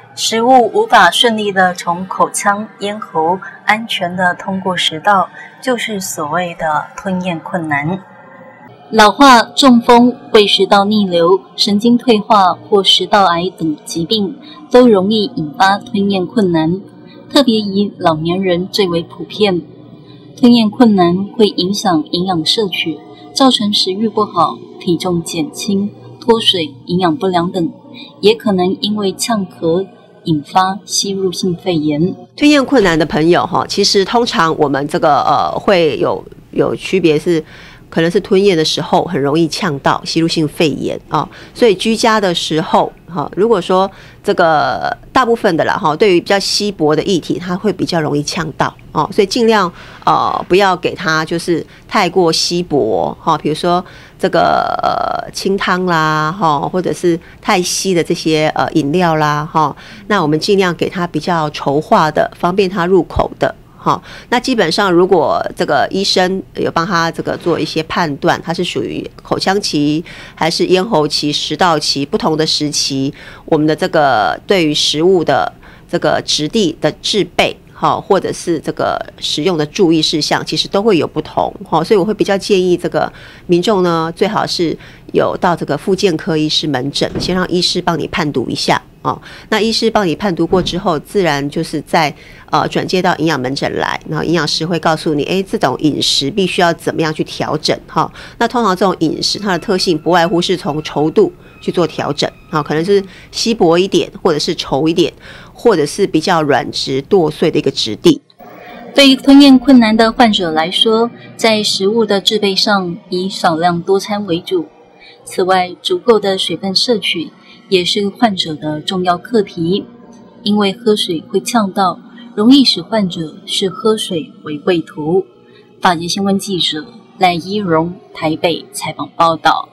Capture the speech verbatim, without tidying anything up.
食物无法顺利的从口腔、咽喉安全的通过食道，就是所谓的吞咽困难。老化、中风、胃食道逆流、神经退化或食道癌等疾病都容易引发吞咽困难，特别以老年人最为普遍。吞咽困难会影响营养摄取，造成食欲不好、体重减轻、脱水、营养不良等，也可能因为呛咳引发吸入性肺炎。 吞咽困难的朋友哈，其实通常我们这个呃会有有区别是。可能是吞咽的时候很容易呛到吸入性肺炎啊、哦，所以居家的时候哈、哦，如果说这个大部分的啦哈，对于比较稀薄的液体，它会比较容易呛到哦，所以尽量呃不要给它就是太过稀薄哈、哦，比如说这个呃清汤啦哈、哦，或者是太稀的这些呃饮料啦哈、哦，那我们尽量给它比较稠化的，方便它入口的。好，那基本上如果这个医生有帮他这个做一些判断，它是属于口腔期还是咽喉期、食道期不同的时期，我们的这个对于食物的这个质地的制备，好，或者是这个使用的注意事项，其实都会有不同。好，所以我会比较建议这个民众呢，最好是有到这个复健科医师门诊，先让医师帮你判读一下。哦，那医师帮你判读过之后，自然就是在呃转介到营养门诊来，然后营养师会告诉你，哎，这种饮食必须要怎么样去调整哈、哦。那通常这种饮食它的特性不外乎是从稠度去做调整啊、哦，可能是稀薄一点，或者是稠一点，或者是比较软质剁碎的一个质地。 对于吞咽困难的患者来说，在食物的制备上以少量多餐为主。此外，足够的水分摄取也是患者的重要课题，因为喝水会呛到，容易使患者视喝水为贵图。法捷新闻记者赖依荣台北采访报道。